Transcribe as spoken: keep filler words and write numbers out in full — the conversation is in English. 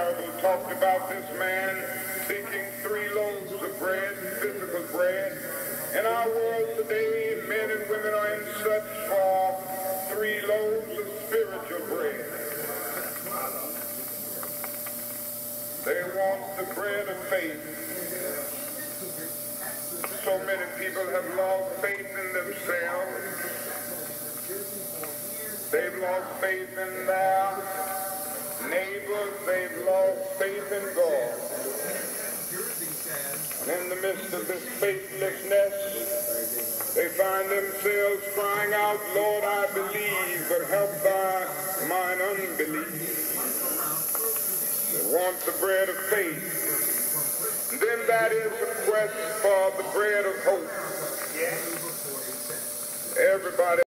parable talked about this man seeking three loaves of bread, physical bread. In our world today, men and women are in search for three loaves of spiritual bread. They want the bread of faith. So many people have lost faith in themselves. They've lost faith in their neighbors. They've lost faith in God. And in the midst of this faithlessness, they find themselves crying out, Lord, I believe, but help thy mine unbelief. They want the bread of faith. And then that is a quest for the bread of hope. Everybody